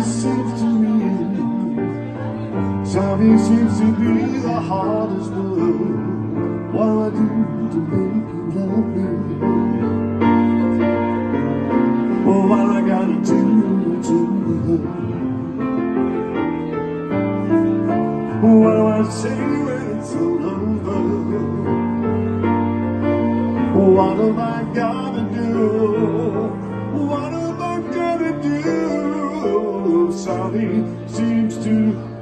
seems to me, Saudi seems to be the hardest word. What do I do to make you love me? Oh, what I gotta do to her? What do I say when it's all over? What have I gotta do? What have I gotta do? Saudi seems to